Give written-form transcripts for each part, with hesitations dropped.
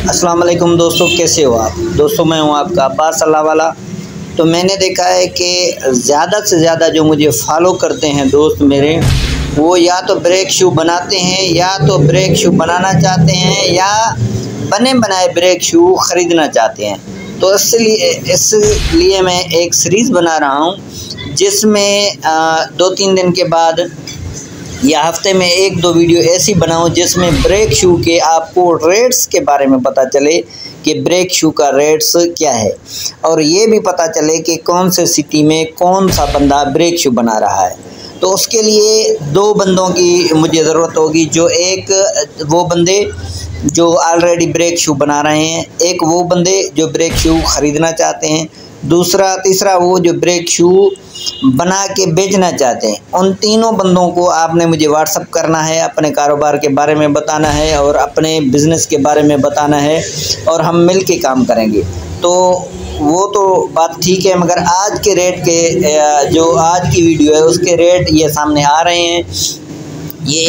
अस्सलाम वालेकुम दोस्तों, कैसे हो आप दोस्तों। मैं हूं आपका अब्बास अल्लाह वाला। तो मैंने देखा है कि ज़्यादा से ज़्यादा जो मुझे फॉलो करते हैं दोस्त मेरे, वो या तो ब्रेक शू बनाते हैं या तो ब्रेक शू बनाना चाहते हैं या बने बनाए ब्रेक शू ख़रीदना चाहते हैं। तो इसलिए मैं एक सीरीज़ बना रहा हूं जिसमें 2-3 दिन के बाद या हफ्ते में 1-2 वीडियो ऐसी बनाऊं जिसमें ब्रेक शू के आपको रेट्स के बारे में पता चले कि ब्रेक शू का रेट्स क्या है, और ये भी पता चले कि कौन से सिटी में कौन सा बंदा ब्रेक शू बना रहा है। तो उसके लिए 2 बंदों की मुझे ज़रूरत होगी, जो एक वो बंदे जो ऑलरेडी ब्रेक शू बना रहे हैं, एक वो बंदे जो ब्रेक शू ख़रीदना चाहते हैं, तीसरा वो जो ब्रेक शू बना के बेचना चाहते हैं। उन तीनों बंदों को आपने मुझे व्हाट्सअप करना है, अपने कारोबार के बारे में बताना है और अपने बिज़नेस के बारे में बताना है, और हम मिल के काम करेंगे। तो वो तो बात ठीक है, मगर आज के रेट के जो आज की वीडियो है उसके रेट ये सामने आ रहे हैं। ये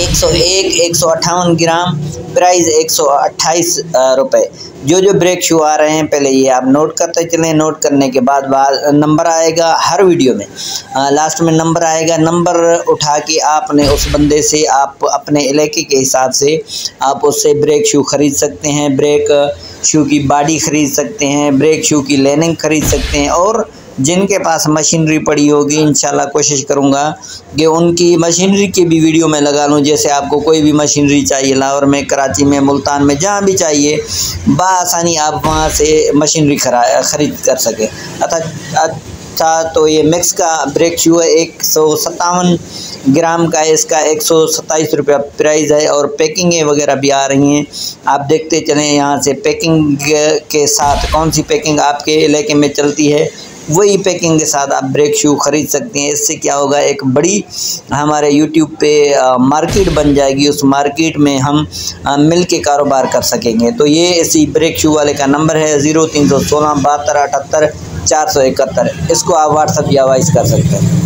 158 ग्राम, प्राइस 128 रुपये। जो ब्रेक शू आ रहे हैं पहले ये आप नोट करते चलें। नोट करने के बाद नंबर आएगा हर वीडियो में, लास्ट में नंबर आएगा। नंबर उठा के आपने उस बंदे से आप अपने इलाके के हिसाब से आप उससे ब्रेक शू ख़रीद सकते हैं, ब्रेक शू की बॉडी ख़रीद सकते हैं, ब्रेक शू की लाइनिंग ख़रीद सकते हैं। और जिनके पास मशीनरी पड़ी होगी, इंशाल्लाह कोशिश करूँगा कि उनकी मशीनरी की भी वीडियो में लगा लूँ। जैसे आपको कोई भी मशीनरी चाहिए लाहौर में, कराची में, मुल्तान में, जहाँ भी चाहिए बआसानी आप वहाँ से मशीनरी ख़रीद कर सकें। अच्छा, तो ये मिक्स का ब्रेक शू है, 157 ग्राम का है, इसका 127 रुपया प्राइस है। और पैकिंगें वगैरह भी आ रही हैं, आप देखते चलें यहाँ से। पैकिंग के साथ कौन सी पैकिंग आपके इलाके में चलती है, वही पैकिंग के साथ आप ब्रेक शू ख़रीद सकते हैं। इससे क्या होगा, एक बड़ी हमारे यूट्यूब पे मार्केट बन जाएगी। उस मार्केट में हम मिल के कारोबार कर सकेंगे। तो ये इसी ब्रेक शू वाले का नंबर है 0316 72 78 471। इसको आप व्हाट्सअप या वॉइस कर सकते हैं।